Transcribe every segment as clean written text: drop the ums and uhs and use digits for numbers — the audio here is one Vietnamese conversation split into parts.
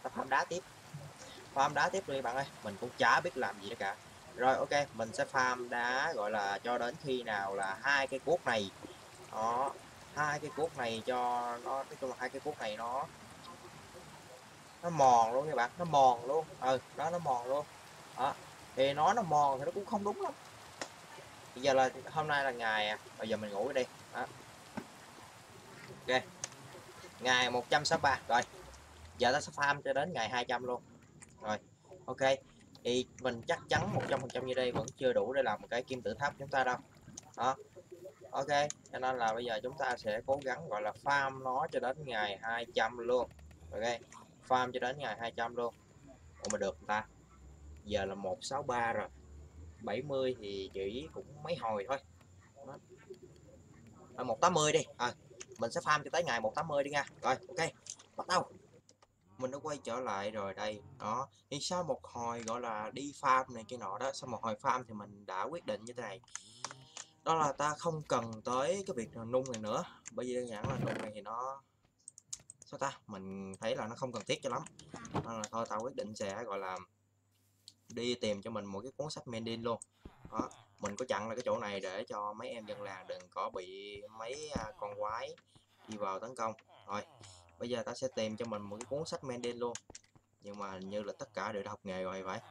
ta farm đá tiếp đi bạn ơi, mình cũng chả biết làm gì nữa cả. Rồi ok, mình sẽ farm đá gọi là cho đến khi nào là hai cây cuốc này đó, hai cây cuốc này cho nó, nói chung là hai cây cuốc này nó mòn luôn các bạn, nó mòn luôn, đó nó mòn luôn đó. Thì nó mòn thì nó cũng không đúng lắm. Bây giờ là hôm nay là ngày bây giờ mình ngủ đi đó. Ok, ngày 163 rồi, giờ ta sẽ farm cho đến ngày 200 luôn. Rồi ok, thì mình chắc chắn 100% như đây vẫn chưa đủ để làm một cái kim tự tháp chúng ta đâu đó. Ok, cho nên là bây giờ chúng ta sẽ cố gắng gọi là farm nó cho đến ngày 200 luôn. Ok, farm cho đến ngày 200 luôn. Ủa mà được ta, giờ là 163 rồi, 70 thì chỉ cũng mấy hồi thôi đó. 180 đi, mình sẽ farm cho tới ngày 180 đi nha. Rồi ok, bắt đầu. Mình đã quay trở lại rồi đây đó. Thì sau một hồi gọi là đi farm này kia nọ đó, sau một hồi farm thì mình đã quyết định như thế này, đó là ta không cần tới cái việc nung này nữa, bởi vì đơn giản là nung này thì nó sao ta, mình thấy là nó không cần thiết cho lắm, nên là thôi tao quyết định sẽ gọi là đi tìm cho mình một cái cuốn sách Mending luôn đó. Mình có chặn là cái chỗ này để cho mấy em dân làng đừng có bị mấy con quái đi vào tấn công. Rồi bây giờ ta sẽ tìm cho mình một cái cuốn sách Mending luôn, nhưng mà hình như là tất cả đều đã học nghề rồi vậy.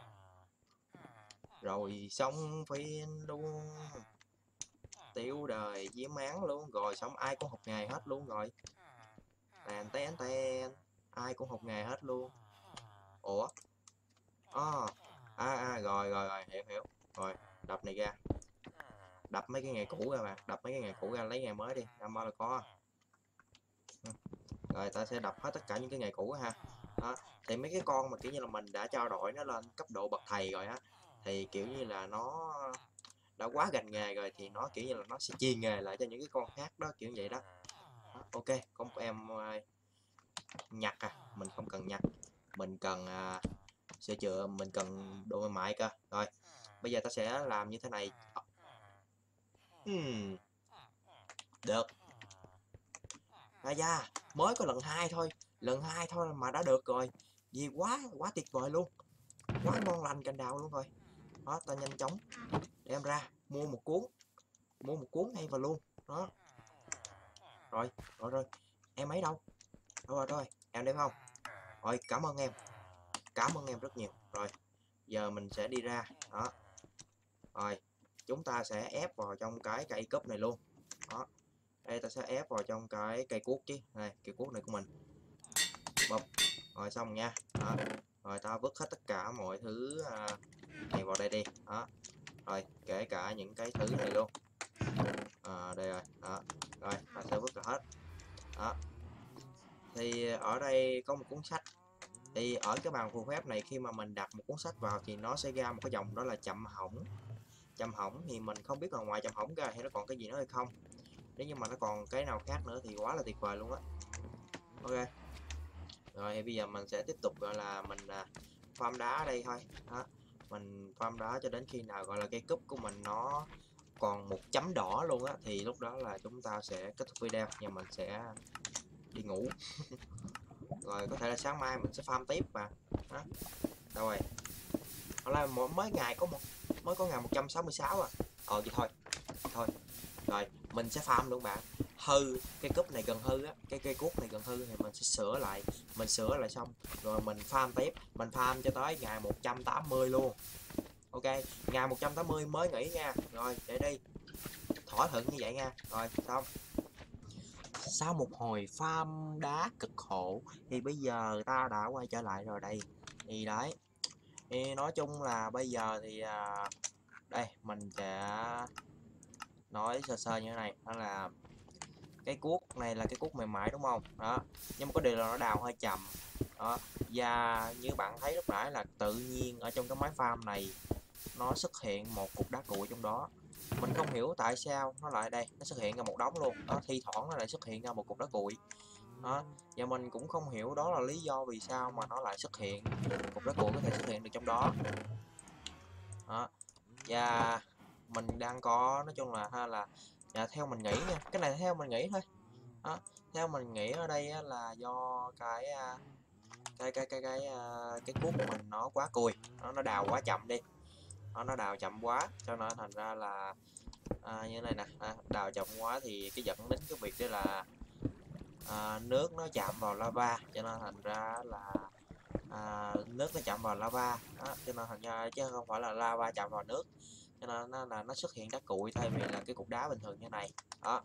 Rồi xong phiên luôn, tiêu đời diễm máng luôn, rồi xong ai cũng học nghề hết luôn rồi. Tèn tén ten, ai cũng học nghề hết luôn. Ủa rồi hiểu rồi. Đập này ra, đập mấy cái nghề cũ ra bạn, đập mấy cái nghề cũ ra lấy nghề mới đi, đâm bao là có. Rồi ta sẽ đập hết tất cả những cái nghề cũ ha đó. Thì mấy cái con mà kiểu như là mình đã trao đổi nó lên cấp độ bậc thầy rồi á, thì kiểu như là nó đã quá gành nghề rồi thì nó kiểu như là nó sẽ chia nghề lại cho những cái con khác đó, kiểu vậy đó, đó. Ok, con em nhặt mình không cần nhặt, mình cần sửa chữa, mình cần đồ mềm mại cơ. Rồi bây giờ ta sẽ làm như thế này. Được. Da mới có lần hai thôi, lần hai thôi mà đã được rồi, gì quá quá tuyệt vời luôn, quá ngon lành cành đào luôn rồi đó. Ta nhanh chóng đem ra mua một cuốn ngay vào luôn đó. Rồi em ấy đâu, rồi em đem không. Rồi cảm ơn em rất nhiều. Rồi giờ mình sẽ đi ra đó. Rồi chúng ta sẽ ép vào trong cái cây cúp này luôn đó. Đây ta sẽ ép vào trong cái cây cuốc chứ, này cây cuốc này của mình bụp. Rồi xong nha đó. Rồi ta vứt hết tất cả mọi thứ này vào đây đi đó. Rồi kể cả những cái thứ này luôn đây rồi đó. Rồi ta sẽ vứt ra hết đó. Thì ở đây có một cuốn sách, thì ở cái bàn phù phép này khi mà mình đặt một cuốn sách vào thì nó sẽ ra một cái dòng đó là chậm hỏng. Chậm hỏng thì mình không biết là ngoài chậm hỏng ra thì nó còn cái gì nữa hay không, nếu như mà nó còn cái nào khác nữa thì quá là tuyệt vời luôn á. Ok, rồi thì bây giờ mình sẽ tiếp tục gọi là mình farm đá ở đây thôi đó. Mình farm đá cho đến khi nào gọi là cây cúp của mình nó còn một chấm đỏ luôn á, thì lúc đó là chúng ta sẽ kết thúc video và mình sẽ đi ngủ. Rồi có thể là sáng mai mình sẽ farm tiếp mà đó. Đâu rồi, hoặc là mới có ngày 166 vậy thôi. Rồi mình sẽ farm luôn bạn, hư cái cúp này gần hư á, cái cây cuốc này gần hư thì mình sẽ sửa lại xong rồi mình farm tiếp, mình farm cho tới ngày 180 luôn. Ok, ngày 180 mới nghỉ nha. Rồi để đi, thỏa thuận như vậy nha. Rồi xong, sau một hồi farm đá cực khổ thì bây giờ ta đã quay trở lại rồi đây. Thì đấy, thì nói chung là bây giờ thì đây mình sẽ nói sơ sơ như thế này, đó là cái cuốc này là cái cuốc mềm mại đúng không đó, nhưng mà có điều là nó đào hơi chậm đó. Và như bạn thấy lúc nãy là tự nhiên ở trong cái máy farm này nó xuất hiện một cục đá cuội trong đó, mình không hiểu tại sao nó lại đây, nó xuất hiện ra một đống luôn đó, thi thoảng nó lại xuất hiện ra một cục đá cuội đó. Và mình cũng không hiểu đó là lý do vì sao mà nó lại xuất hiện, cục đá cuội có thể xuất hiện được trong đó đó. Và mình đang có, nói chung là theo mình nghĩ nha, cái này theo mình nghĩ thôi đó. Theo mình nghĩ ở đây là do cái cuốc của mình nó quá cùi, nó đào quá chậm đi, nó đào chậm quá cho nên thành ra là như thế này nè, đào chậm quá thì cái dẫn đến cái việc đó là nước nó chạm vào lava, cho nên thành ra là nước nó chạm vào lava đó, cho nên thành ra chứ không phải là lava chạm vào nước, cho nên nó xuất hiện đá cuội thay vì là cái cục đá bình thường như này đó.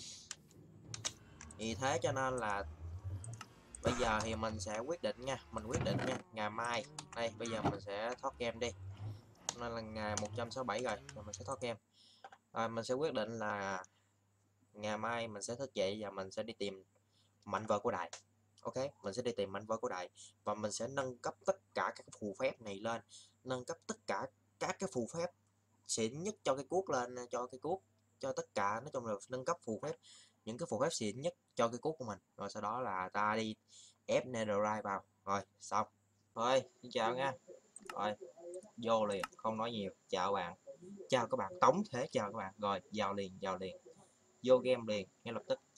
Vì thế cho nên là bây giờ thì mình sẽ quyết định nha, ngày mai đây, bây giờ mình sẽ thoát game đi, nên là ngày 167 rồi mình sẽ thoát game. Mình sẽ quyết định là ngày mai mình sẽ thức dậy và mình sẽ đi tìm mảnh vỡ của đại. Ok, mình sẽ đi tìm mảnh vỡ của đại và mình sẽ nâng cấp tất cả các phù phép này lên, nâng cấp tất cả các cái phù phép xịn nhất cho cái cuốc lên, cho cái cuốc, cho tất cả, nói chung là nâng cấp phù phép, những cái phù phép xịn nhất cho cái cuốc của mình, rồi sau đó là ta đi ép netherite vào, rồi xong. Thôi xin chào nha, rồi vô liền, không nói nhiều, chào bạn, chào các bạn, tổng thể chào các bạn, rồi vào liền, vô game liền ngay lập tức.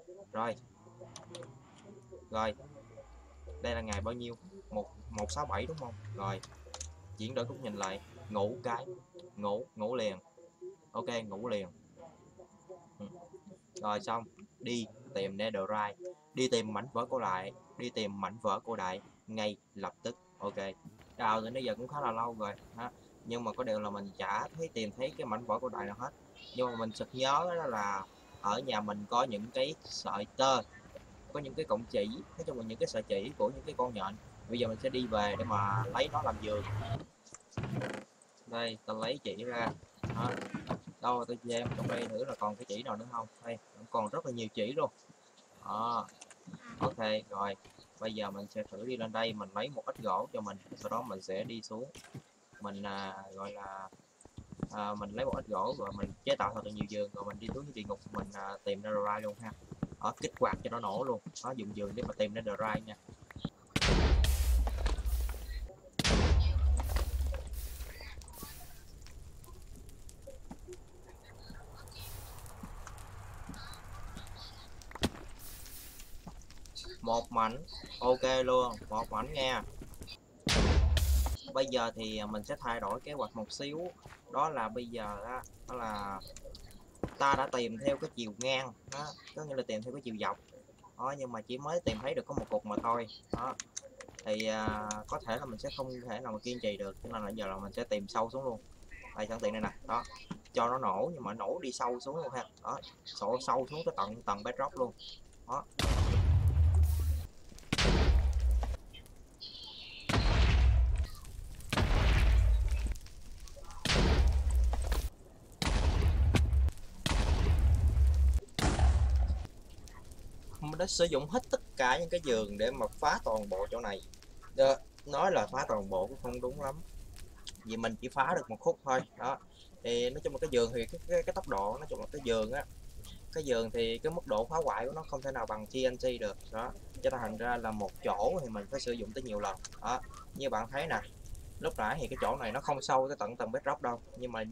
Rồi đây là ngày bao nhiêu, 167 đúng không? Rồi chuyển đổi cúc nhìn lại, ngủ cái, ngủ liền. Ok, ngủ liền. Rồi xong, đi tìm netherite, đi tìm mảnh vỡ cổ đại, ngay lập tức. Ok, đào từ nãy giờ cũng khá là lâu rồi ha, nhưng mà có điều là mình chả tìm thấy cái mảnh vỡ cổ đại nào hết. Nhưng mà mình sực nhớ đó là ở nhà mình có những cái sợi tơ, có những cái cọng chỉ, nói chung là những cái sợi chỉ của những cái con nhện. Bây giờ mình sẽ đi về để mà lấy nó làm giường. Đây, ta lấy chỉ ra đó. Đâu tôi xem trong đây thử là còn cái chỉ nào nữa không. Đây còn rất là nhiều chỉ luôn đó. Ok rồi, bây giờ mình sẽ thử đi lên đây, mình lấy một ít gỗ cho mình, sau đó mình sẽ đi xuống, mình gọi là mình lấy một ít gỗ rồi mình chế tạo thật là nhiều giường, rồi mình đi xuống địa ngục, mình tìm netherite luôn ha. Đó, kích hoạt cho nó nổ luôn đó, dùng giường để mà tìm netherite nha. Một mảnh, ok luôn, một mảnh nha. Bây giờ thì mình sẽ thay đổi kế hoạch một xíu, đó là bây giờ đó là ta đã tìm theo cái chiều ngang đó, có nghĩa là tìm theo cái chiều dọc đó, nhưng mà chỉ mới tìm thấy được có một cục mà thôi đó. Thì có thể là mình sẽ không thể nào mà kiên trì được, cho nên là giờ là mình sẽ tìm sâu xuống luôn. Đây sẵn tiện đây nè đó, cho nó nổ, nhưng mà nổ đi sâu xuống luôn ha, đó sâu xuống tới tầng bedrock luôn đó. Mình đã sử dụng hết tất cả những cái giường để mà phá toàn bộ chỗ này đó. Nói là phá toàn bộ cũng không đúng lắm, vì mình chỉ phá được một khúc thôi đó. Thì nói chung là cái giường thì cái tốc độ, nói chung là cái giường thì cái mức độ phá hoại của nó không thể nào bằng TNT được đó, cho nên thành ra là một chỗ thì mình phải sử dụng tới nhiều lần đó. Như bạn thấy nè, lúc nãy thì cái chỗ này nó không sâu tới tận tầng bedrock đâu, nhưng mà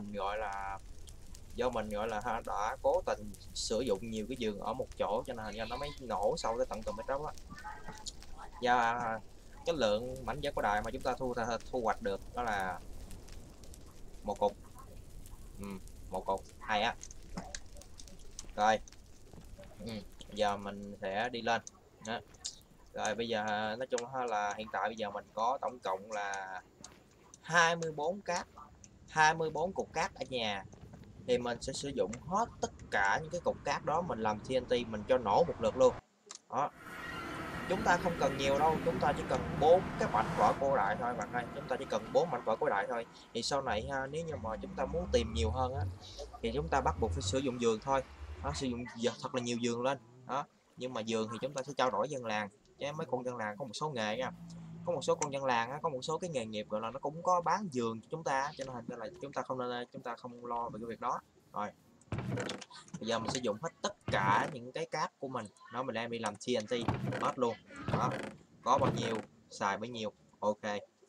do mình đã cố tình sử dụng nhiều cái giường ở một chỗ, cho nên nó mới nổ sâu tới tận tầng bedrock á. Và cái lượng mảnh vỡ cổ đại mà chúng ta thu hoạch được đó là một cục, một cục hay á. Rồi giờ mình sẽ đi lên đó. Rồi bây giờ nói chung là hiện tại bây giờ mình có tổng cộng là 24 cát, 24 cục cát ở nhà, thì mình sẽ sử dụng hết tất cả những cái cục cát đó, mình làm TNT, mình cho nổ một lượt luôn đó. Chúng ta không cần nhiều đâu, chúng ta chỉ cần 4 cái mảnh vỡ cổ đại thôi bạn ơi, chúng ta chỉ cần 4 mảnh vỡ cổ đại thôi. Thì sau này ha, nếu như mà chúng ta muốn tìm nhiều hơn á, thì chúng ta bắt buộc phải sử dụng giường thôi đó, sử dụng thật là nhiều giường lên đó. Nhưng mà giường thì chúng ta sẽ trao đổi dân làng, chứ mấy con dân làng có một số nghề nha, có một số con dân làng á, có một số cái nghề nghiệp gọi là nó cũng có bán giường cho chúng ta, cho nên là chúng ta không lo về cái việc đó. Rồi bây giờ mình sử dụng hết tất cả những cái cáp của mình nó, mình đem đi làm TNT hết luôn đó, có bao nhiêu xài bấy nhiêu. Ok,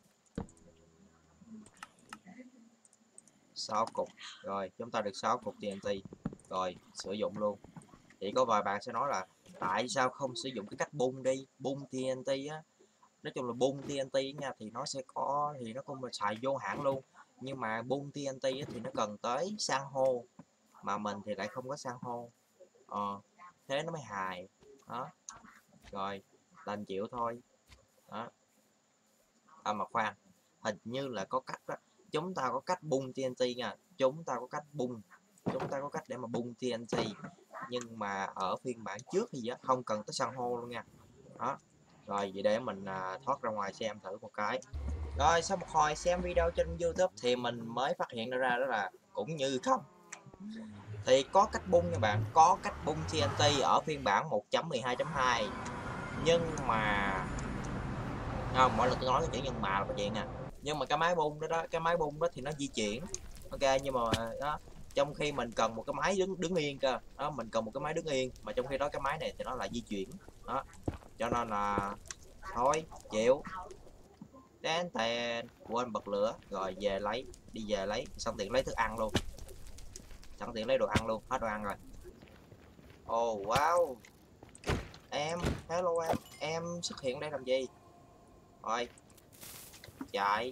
6 cục rồi, chúng ta được 6 cục TNT rồi, sử dụng luôn. Thì có vài bạn sẽ nói là tại sao không sử dụng cái cách bung đi, bung TNT á, nói chung là bung TNT nha, thì nó sẽ có, thì nó cũng xài vô hạn luôn, nhưng mà bung TNT thì nó cần tới san hô, mà mình thì lại không có san hô, thế nó mới hài đó. Rồi đành chịu thôi đó. Mà khoan, hình như là có cách đó, chúng ta có cách bung TNT nha, chúng ta có cách để mà bung TNT, nhưng mà ở phiên bản trước thì không cần tới san hô luôn nha đó. Rồi vậy để mình thoát ra ngoài xem thử một cái. Rồi sau một hồi xem video trên YouTube thì mình mới phát hiện ra đó là cũng như không, thì có cách bung nha bạn, có cách bung TNT ở phiên bản 1.12.2, nhưng mà không, mỗi lần tôi nói cái chữ nhưng mà là có chuyện nha, nhưng mà cái máy bung cái máy bung đó thì nó di chuyển, ok, nhưng mà đó, trong khi mình cần một cái máy đứng yên cơ đó, mình cần một cái máy đứng yên, mà trong khi đó cái máy này thì nó lại di chuyển đó, cho nên là thôi chịu. Đến tiền quên bật lửa rồi về lấy, đi về lấy xong tiện lấy thức ăn luôn, sẵn tiện lấy đồ ăn luôn, hết đồ ăn rồi. Oh wow, em hello em xuất hiện đây làm gì? Rồi chạy.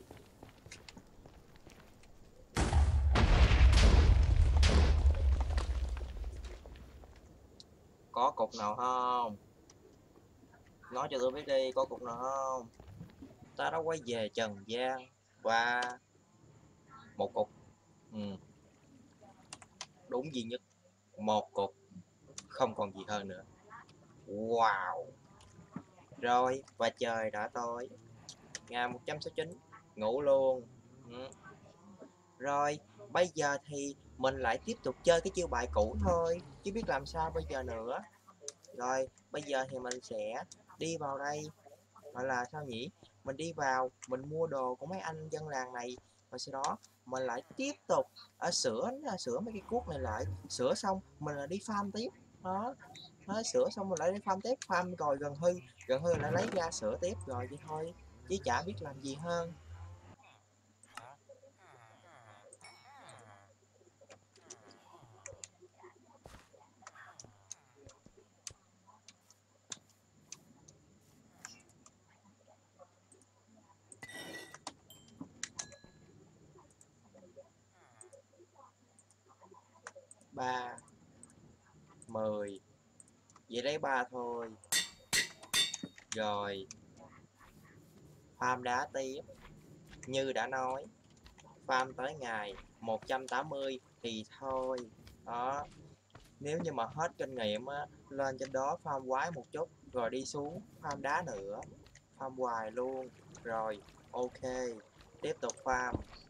Có cục nào không? Nói cho tôi biết đi, có cục nào không? Ta đã quay về trần gian và một cục, ừ, đúng duy nhất, một cục, không còn gì hơn nữa. Wow. Rồi và trời đã tối, ngày 169 ngủ luôn, ừ. Rồi bây giờ thì mình lại tiếp tục chơi cái chiêu bài cũ thôi, chứ biết làm sao bây giờ nữa. Rồi bây giờ thì mình sẽ đi vào đây, gọi là sao nhỉ, mình đi vào mình mua đồ của mấy anh dân làng này, và sau đó mình lại tiếp tục sửa mấy cái cuốc này lại, sửa xong mình lại đi farm tiếp đó. Đó, sửa xong mình lại đi farm tiếp, farm rồi gần hư lại lấy ra sửa tiếp, rồi vậy thôi chứ chả biết làm gì hơn. 3 10, vậy đấy 3 thôi. Rồi farm đá tiếp, như đã nói, farm tới ngày 180 thì thôi đó. Nếu như mà hết kinh nghiệm á, lên trên đó farm quái một chút rồi đi xuống farm đá nữa, farm hoài luôn. Rồi ok, tiếp tục farm.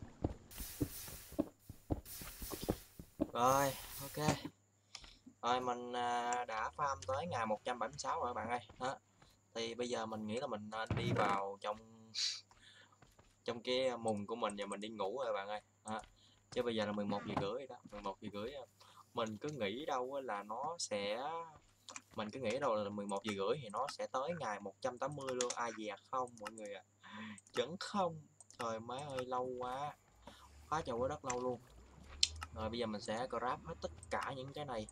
Rồi ok, rồi mình đã farm tới ngày 176 rồi các bạn ơi đó. Thì bây giờ mình nghĩ là mình nên đi vào trong trong cái mùng của mình và mình đi ngủ rồi bạn ơi đó. Chứ bây giờ là 11 giờ rưỡi đó, 11 giờ rưỡi, mình cứ nghĩ đâu là nó sẽ, mình cứ nghĩ đâu là 11 giờ rưỡi thì nó sẽ tới ngày 180 luôn, ai dè không mọi người ạ. Vẫn không, trời má ơi lâu quá, quá trời quá đất lâu luôn. Rồi bây giờ mình sẽ grab hết tất cả những cái này,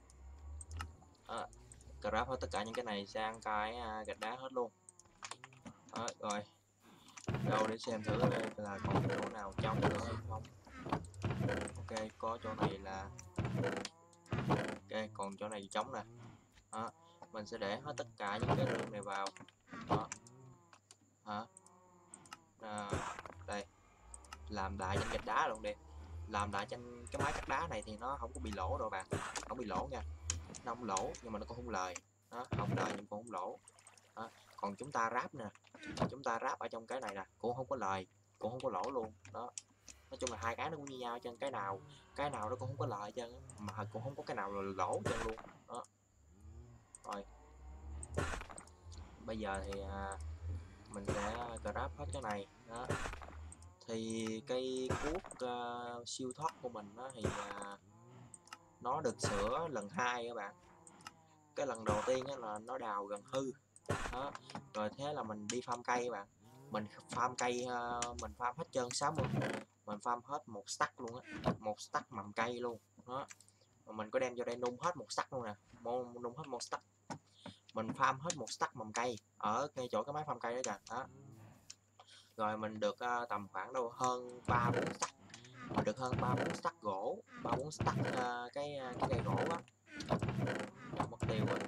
grab hết tất cả những cái này sang cái gạch đá hết luôn đó. Rồi đâu để xem thử đây là còn chỗ nào trống nữa hay không. Ok, có chỗ này là ok, còn chỗ này trống nè đó. Mình sẽ để hết tất cả những cái rương này vào đó hả. Đây, làm lại trên gạch đá luôn đi, làm lại trên cái máy cắt đá này thì nó không có bị lỗ đâu bạn, không bị lỗ nha, nó không lỗ nhưng mà nó cũng không lời đó, không lời nhưng cũng không lỗ đó. Còn chúng ta ráp nè, chúng ta ráp ở trong cái này nè cũng không có lời, cũng không có lỗ luôn đó. Nói chung là hai cái nó cũng như nhau, trên cái nào nó cũng không có lời chân, mà cũng không có cái nào là lỗ chân luôn đó. Rồi bây giờ thì mình sẽ grab hết cái này đó. Thì cây cuốc siêu thoát của mình đó, thì nó được sửa lần 2 các bạn. Cái lần đầu tiên là nó đào gần hư đó, rồi thế là mình đi farm cây các bạn, mình farm cây, mình farm hết trơn 60, mình farm hết một stack luôn á, một stack mầm cây luôn đó. Mà mình có đem vô đây nung hết một stack luôn nè, nung hết một stack, mình farm hết một stack mầm cây ở ngay chỗ cái máy farm cây đó kìa đó. Rồi mình được tầm khoảng đâu hơn 3-4 stack, mình được hơn 3-4 stack gỗ, 3-4 stack cái cây gỗ á. Rồi mất tiêu rồi.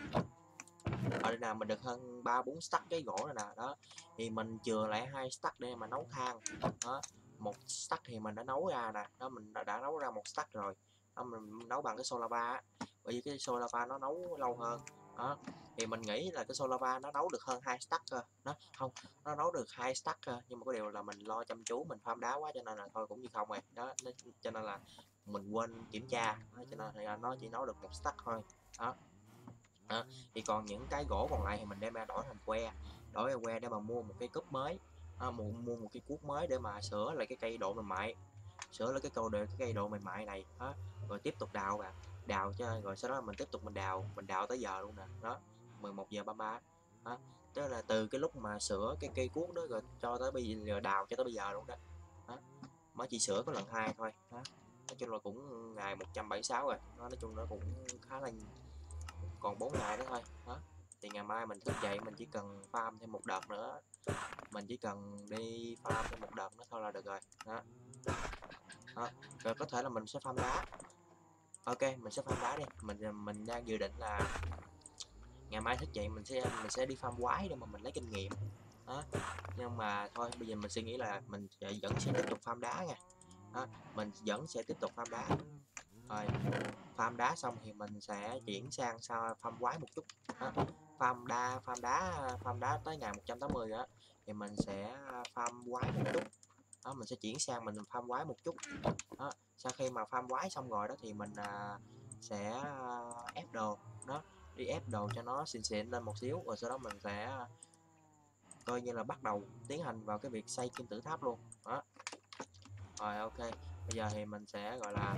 Ở đây nào mình được hơn 3-4 stack cái gỗ này nè, đó. Thì mình chừa lại 2 stack để mà nấu than. Đó. Một stack thì mình đã nấu ra nè, đó mình đã nấu ra một stack rồi. Đó, mình nấu bằng cái solava á. Bởi vì cái solava nó nấu lâu hơn. Đó. Thì mình nghĩ là cái solava nó nấu được hơn 2 stack cơ. Nó không, nó nấu được 2 stack cơ, nhưng mà có điều là mình lo chăm chú mình farm đá quá cho nên là thôi cũng như không rồi. Đó, cho nên là mình quên kiểm tra, đó, cho nên là nó chỉ nấu được một stack thôi. Đó. Đó. Thì còn những cái gỗ còn lại thì mình đem ra đổi thành que để mà mua một cái cúp mới, mua một cái cuốc mới để mà sửa lại cái cây độ mềm mại, sửa lại cái cây độ mềm mại này đó. Rồi tiếp tục đào bạn, đào cho rồi sau đó mình tiếp tục mình đào tới giờ luôn nè. Đó, 11:33 đó. Tức là từ cái lúc mà sửa cái cây cuốc đó rồi cho tới bây giờ, đào cho tới bây giờ luôn đó. Đó, mới chỉ sửa có lần 2 thôi đó. Nói chung là cũng ngày 176 rồi đó, nói chung nó cũng khá là, còn 4 ngày nữa thôi đó. Thì ngày mai mình thức dậy mình chỉ cần farm thêm một đợt nữa, mình chỉ cần đi farm thêm một đợt nữa thôi là được rồi đó. Đó. Rồi có thể là mình sẽ farm đá. Ok, mình sẽ farm đá đi. Mình đang dự định là ngày mai thức dậy mình sẽ đi farm quái để mà mình lấy kinh nghiệm đó. Nhưng mà thôi bây giờ mình suy nghĩ là mình vẫn sẽ tiếp tục farm đá nha. Đó, mình vẫn sẽ tiếp tục farm đá. Rồi farm đá xong thì mình sẽ chuyển sang farm quái một chút đó. Farm đá tới ngày 180 rồi đó thì mình sẽ farm quái một chút đó, mình sẽ chuyển sang mình farm quái một chút đó. Sau khi mà farm quái xong rồi đó thì mình sẽ ép đồ đó, đi ép đồ cho nó xịn xịn lên một xíu, rồi sau đó mình sẽ coi như là bắt đầu tiến hành vào cái việc xây kim tự tháp luôn đó. Rồi ok, bây giờ thì mình sẽ gọi là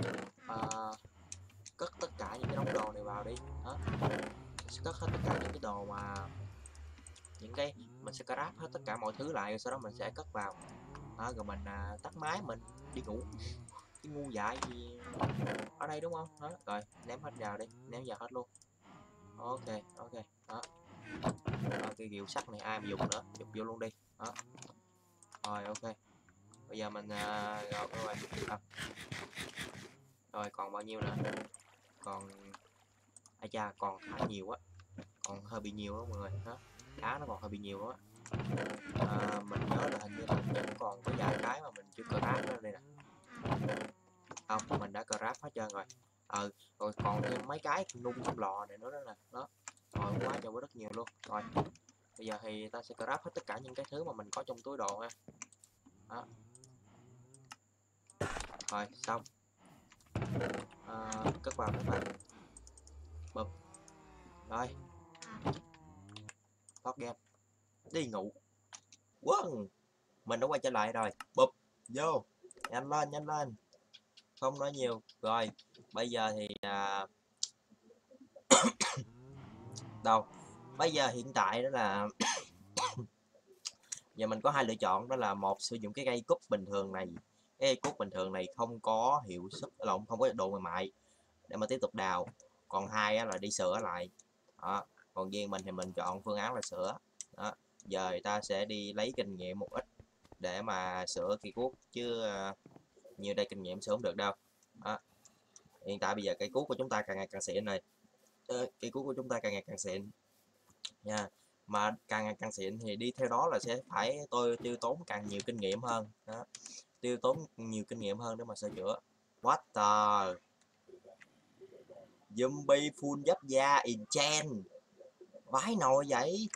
cất tất cả những cái đống đồ này vào đi đó. Cất hết tất cả những cái đồ mà những cái mình sẽ scrap hết tất cả mọi thứ lại, rồi sau đó mình sẽ cất vào đó, rồi mình tắt máy mình đi ngủ. Cái ngu dại gì ở đây đúng không đó. Rồi ném hết vào đi, ném vào hết luôn. Ok ok đó. Cái ghiệu sắt này ai mà dùng nữa, dùng vô luôn đi đó. Rồi ok, bây giờ mình rồi rồi còn bao nhiêu nữa, còn ai cha còn khá nhiều á, còn hơi bị nhiều đó mọi người đó. Đá nó còn hơi bị nhiều đó. Mình nhớ là hình như là vẫn còn có vài cái mà mình chưa craft đó đây nè. Không, mình đã craft hết trơn rồi. Rồi còn thêm mấy cái nung trong lò này nữa đó nè đó. Rồi quá trời quá rất nhiều luôn. Rồi bây giờ thì ta sẽ craft hết tất cả những cái thứ mà mình có trong túi đồ ha đó. Rồi xong, cất vào các bạn. Bụp. Rồi thoát game đi ngủ. Wow, mình đã quay trở lại rồi. Bụp vô, nhanh lên nhanh lên, không nói nhiều. Rồi bây giờ thì đâu, bây giờ hiện tại đó là giờ mình có hai lựa chọn, đó là một sử dụng cái cây cúp bình thường này, cái cây cúp bình thường này không có hiệu suất lộn, không có độ mềm mại để mà tiếp tục đào. Còn hai á, là đi sửa lại đó. Còn riêng mình thì mình chọn phương án là sửa đó. Giờ người ta sẽ đi lấy kinh nghiệm một ít để mà sửa cây cuốc chứ nhiều đây kinh nghiệm sửa không được đâu đó. Hiện tại bây giờ cây cuốc của chúng ta càng ngày càng xịn này, cây cuốc của chúng ta càng ngày càng xịn nha. Mà càng ngày càng xịn thì đi theo đó là sẽ phải tôi tiêu tốn càng nhiều kinh nghiệm hơn đó, tiêu tốn nhiều kinh nghiệm hơn để mà sửa chữa. What the zombie full giáp da enchant, vãi nồi vậy.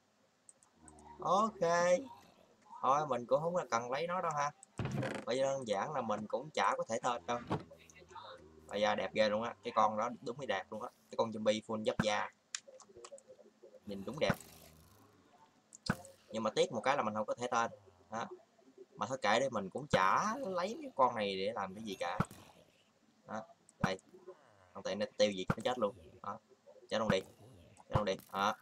Ok thôi mình cũng không là cần lấy nó đâu ha, bây giờ đơn giản là mình cũng chả có thể tên đâu. Bây giờ đẹp ghê luôn á, cái con đó đúng mới đẹp luôn á, cái con zombie full giáp da nhìn đúng đẹp, nhưng mà tiếc một cái là mình không có thể tên đó. Mà thôi kệ đi, mình cũng chả lấy cái con này để làm cái gì cả đó. Đây không tiện nó tiêu diệt nó chết luôn đó, chết luôn đi, chết luôn đi đó.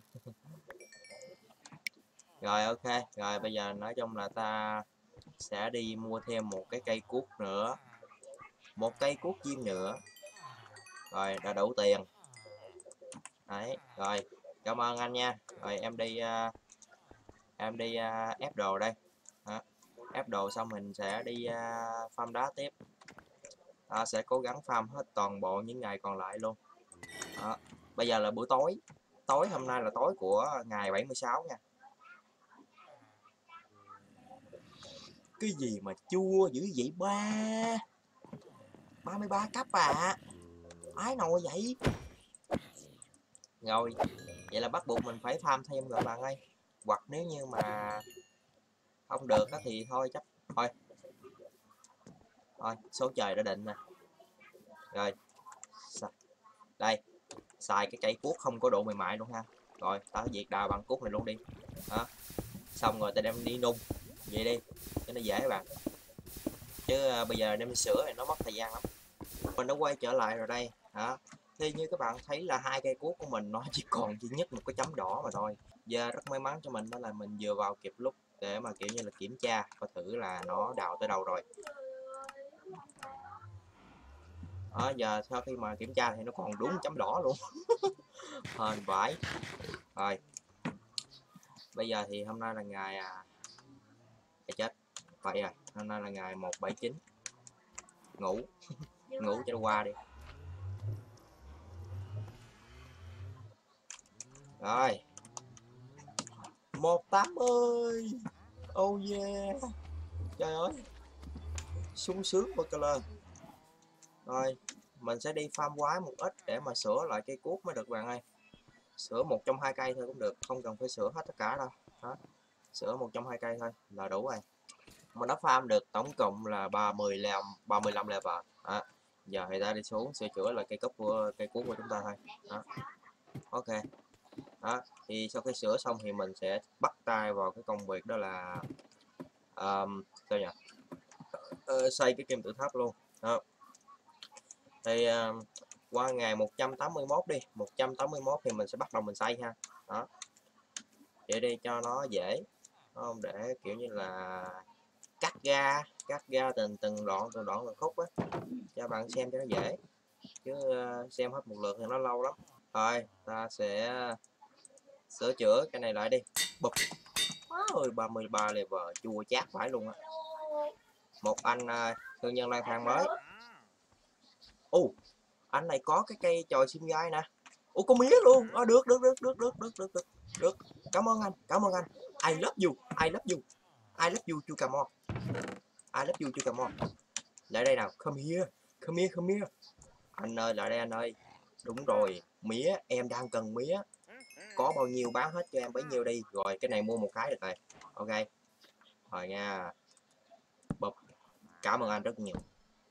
Rồi ok, rồi bây giờ nói chung là ta sẽ đi mua thêm một cái cây cuốc nữa, một cây cuốc chim nữa, rồi đã đủ tiền đấy. Rồi cảm ơn anh nha, rồi em đi ép đồ đây ép đồ xong mình sẽ đi farm đá tiếp. Sẽ cố gắng farm hết toàn bộ những ngày còn lại luôn. Bây giờ là buổi tối. Tối hôm nay là tối của ngày 76 nha. Cái gì mà chua dữ vậy ba? 33 cấp à? Ái nồi vậy? Rồi, vậy là bắt buộc mình phải farm thêm rồi bạn ơi. Hoặc nếu như mà không được thì thôi chắc thôi số trời đã định nè. Rồi đây, xài cái cây cuốc không có độ mềm mại luôn ha. Rồi ta diệt đào bằng cuốc này luôn đi. Xong rồi ta đem đi nung vậy đi cho nó dễ bạn, chứ bây giờ đem đi sửa thì nó mất thời gian lắm. Mình đã quay trở lại rồi đây. Thì như các bạn thấy là hai cây cuốc của mình nó chỉ còn duy nhất một cái chấm đỏ mà thôi. Giờ rất may mắn cho mình đó là mình vừa vào kịp lúc để mà kiểu như là kiểm tra coi thử là nó đào tới đâu rồi. Giờ sau khi mà kiểm tra thì nó còn đúng chấm đỏ luôn. Hên vãi. Rồi bây giờ thì hôm nay là ngày chết vậy à, hôm nay là ngày 1/79. Ngủ ngủ cho nó qua đi. Rồi 180. Oh yeah, trời ơi sung sướng bơ lên. Rồi mình sẽ đi farm quái một ít để mà sửa lại cây cuốc mới được bạn ơi. Sửa một trong hai cây thôi cũng được, không cần phải sửa hết tất cả đâu. Sửa một trong hai cây thôi là đủ rồi. Mình đã farm được tổng cộng là 35 level. Giờ thì ta đi xuống sửa chữa lại cây cuốc của chúng ta thôi. Ok. Thì sau khi sửa xong thì mình sẽ bắt tay vào cái công việc đó là sao nhỉ, xây cái kim tự tháp luôn. Thì qua ngày 181 đi, 181 thì mình sẽ bắt đầu mình xây ha. Vậy đi cho nó dễ, không để kiểu như là cắt ra từng đoạn từng khúc á, cho bạn xem cho nó dễ, chứ xem hết một lượt thì nó lâu lắm. Rồi ta sẽ sửa chữa cái này lại đi. Bụp. Ôi 33 level chua chát phải luôn á. Một anh thương nhân lang thang mới. Anh này có cái cây chòi sim gai nè. Có mía luôn. Được. Cảm ơn anh. I love you chu Cà Mau. I love you chu Cà Mau. Lại đây nào, come here. Anh ơi, lại đây anh ơi. Đúng rồi, mía, em đang cần mía. Có bao nhiêu bán hết cho em bấy nhiêu đi. Rồi, cái này mua một cái được rồi. Ok. Rồi nha. Bụp. Cảm ơn anh rất nhiều.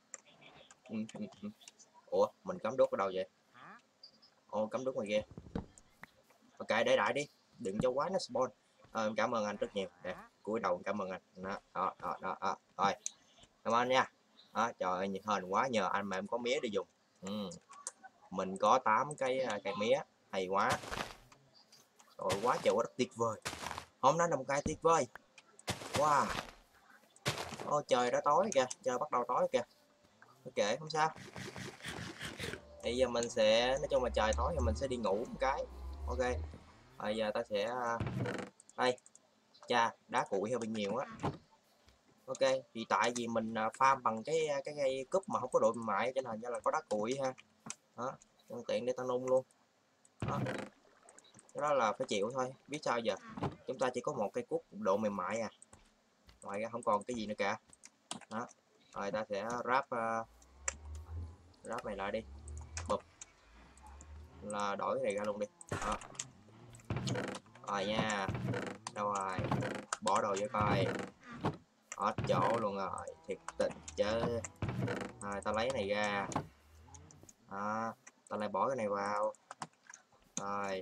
Ủa, mình cắm đốt ở đâu vậy? Cắm đốt ngoài kia. Ok, để lại đi. Đừng cho quá nó spawn. Cảm ơn anh rất nhiều. Để, cúi đầu cảm ơn anh. Đó. Rồi, cảm ơn nha. Trời ơi, hên quá, nhờ anh mà em có mía để dùng. Mình có 8 cái cây mía, hay quá. Rồi quá trời quá đất tuyệt vời. Hôm nay là một ngày tuyệt vời. Wow. Trời đã tối kìa, trời bắt đầu tối kìa. Ok, không sao. Bây giờ mình sẽ, nói chung là trời tối thì mình sẽ đi ngủ một cái. Ok. Bây giờ ta sẽ đây. Chà, đá cuội hơi bị nhiều á. Ok, thì tại vì mình farm bằng cái cây cúp mà không có độ mềm mại cho nên là có đá cuội ha. Nhân tiện để ta nung luôn. Cái đó là phải chịu thôi, biết sao giờ. Chúng ta chỉ có một cây cuốc độ mềm mại à. Ngoài ra không còn cái gì nữa cả. Rồi ta sẽ ráp này lại đi. Bụp. Là đổi cái này ra luôn đi. Rồi nha. Đâu rồi? Bỏ đồ vô coi. Hết chỗ luôn rồi, thiệt tình chứ. Rồi ta lấy này ra. Ta lại bỏ cái này vào. Rồi.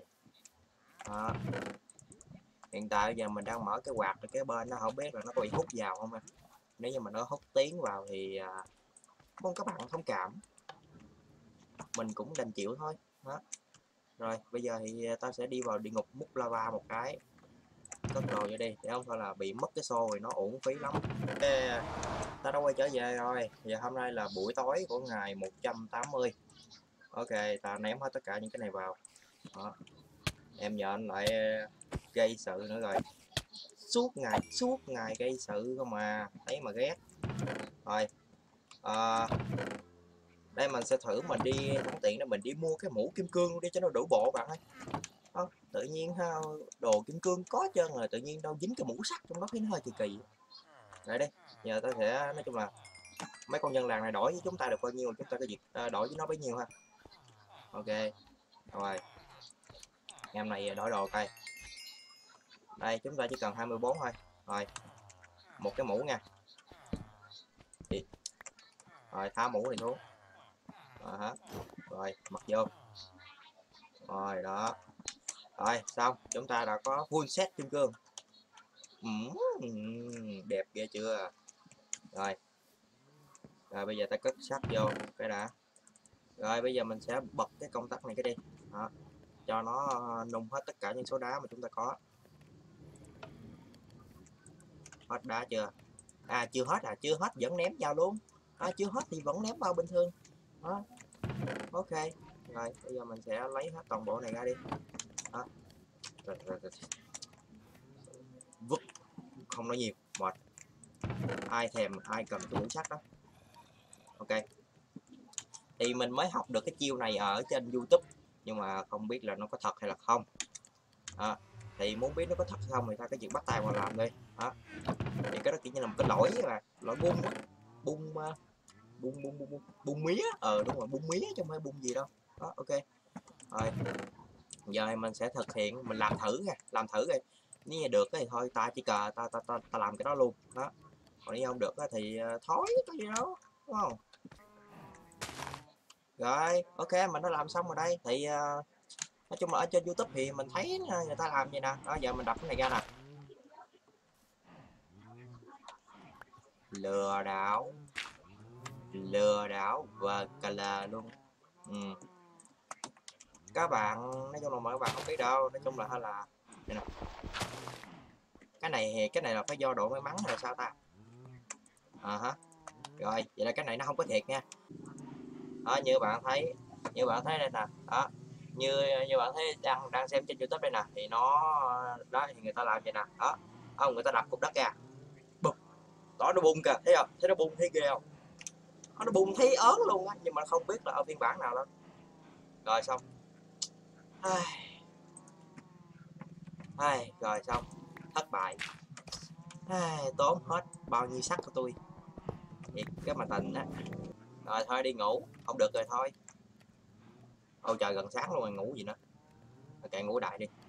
Hiện tại bây giờ mình đang mở cái quạt ở cái bên, nó không biết là nó có bị hút vào không. Nếu như mà nó hút tiếng vào thì mong các bạn thông cảm, mình cũng đành chịu thôi. Rồi bây giờ thì ta sẽ đi vào địa ngục múc lava một cái, cất đồ vô đi để không thôi là bị mất cái xô thì nó uổng phí lắm. Ta đã quay trở về rồi. Giờ hôm nay là buổi tối của ngày 180. Ok, ta ném hết tất cả những cái này vào. Em nhờ anh lại gây sự nữa rồi. suốt ngày gây sự không mà thấy mà ghét. Rồi đây mình sẽ thử mình đi không tiện để mình đi mua cái mũ kim cương đi cho nó đủ bộ bạn ơi. Tự nhiên ha, đồ kim cương có trơn rồi tự nhiên đâu dính cái mũ sắt trong đó thấy nó hơi kỳ kỳ. Rồi đây giờ ta sẽ nói chung là mấy con dân làng này đổi với chúng ta được bao nhiêu chúng ta có việc đổi với nó bấy nhiêu ha. Ok rồi em này đổi đồ coi. Đây chúng ta chỉ cần 24 thôi. Rồi một cái mũ nha. Rồi tháo mũ này xuống. Rồi mặc vô. Rồi đó. Rồi xong chúng ta đã có full set kim cương. Đẹp ghê chưa. Rồi bây giờ ta cất sắt vô cái đã. Rồi bây giờ mình sẽ bật cái công tắc này cái đi đó, cho nó nung hết tất cả những số đá mà chúng ta có. Hết đá chưa? Chưa hết chưa hết vẫn ném vào luôn. Chưa hết thì vẫn ném vào bình thường đó. Ok rồi bây giờ mình sẽ lấy hết toàn bộ này ra đi đó. Rồi. Vứt không nói nhiều mệt. Ai cần cái mũ sắt đó. Ok thì mình mới học được cái chiêu này ở trên YouTube nhưng mà không biết là nó có thật hay là không. Thì muốn biết nó có thật hay không thì ta có việc bắt tay vào làm đi đó. Thì cái đó kiểu như là một cái lỗi là lỗi bung á, bung mía. Đúng rồi, bung mía chứ không phải bung gì đâu đó. Ok rồi giờ mình sẽ thực hiện, mình làm thử nha, nếu như được thì thôi ta chỉ cờ ta làm cái đó luôn đó, còn nếu không được thì thôi có gì đâu đúng không. Rồi ok mình đã làm xong rồi đây thì nói chung là ở trên YouTube thì mình thấy người ta làm vậy nè đó. Giờ mình đập cái này ra nè. Lừa đảo và cà lờ luôn. Các bạn nói chung là mọi bạn không biết đâu, nói chung là hay là đây nè. Cái này là phải do độ may mắn hay là sao ta. Rồi vậy là cái này nó không có thiệt nha đó, như bạn thấy đây nè đó, như bạn thấy đang xem trên YouTube đây nè thì nó đó thì người ta làm vậy nè đó. Người ta đập cục đất ra bụp đó, nó bung kìa, thấy không, thấy nó bung thấy ghê không. Nó bung thấy ớn luôn á nhưng mà không biết là ở phiên bản nào đâu. Rồi xong rồi xong thất bại. Tốn hết bao nhiêu sắt của tôi thiệt cái mà tình á. Rồi thôi đi ngủ, không được rồi thôi. Ôi trời gần sáng luôn rồi ngủ gì nữa. Ok ngủ đại đi.